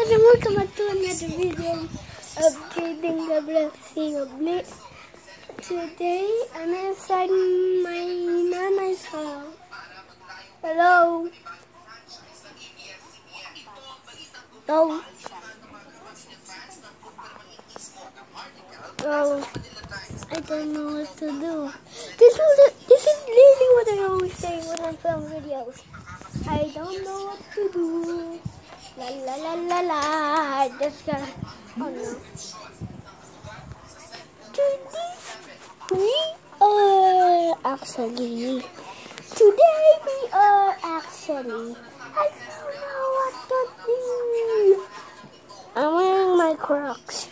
guys, and welcome back to another video of Trading the Blessing of Lit. Today, I'm inside my nana's house. Hello? Hello? Oh, I don't know what to do. This is literally what I always say when I film videos. I don't know what to do. La la la la la. I just gotta. Oh no. Today we are actually. I don't know what to do. I'm wearing my Crocs.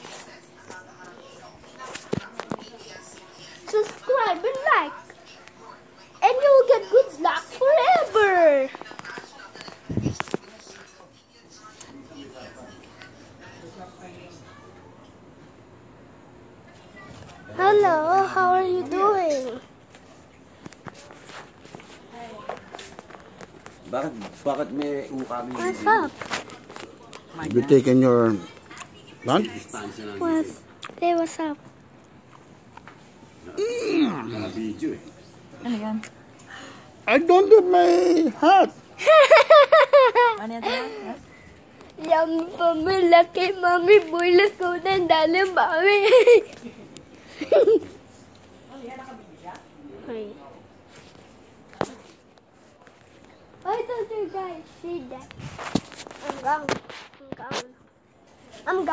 Subscribe and like, and you'll get good luck forever. Hello, how are you doing? Bakit may ukami? What's up? Have you taken your lunch? Hey, what's up? Ano yan? I don't have my hat. Ano yan? Yum for me, lucky mommy, boy, let's go then, darling, mommy. I thought you guys see that. I'm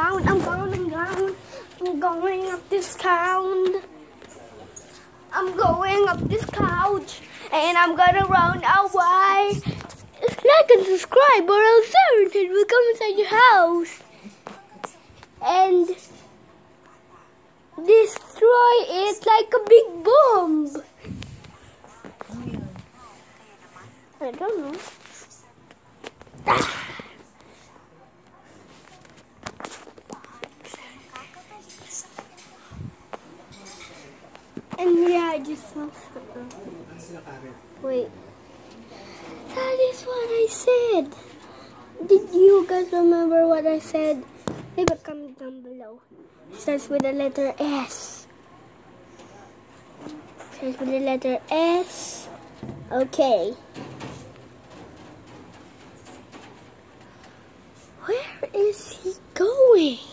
going up this count. I'm going up this couch, and I'm gonna run away. Like and subscribe, or else certain will come inside your house and destroy it like a big bomb. I don't know. And yeah, I just saw something. Wait. That is what I said. Did you guys remember what I said? Leave a comment down below. It starts with the letter S. Starts with the letter S. Okay. Where is he going?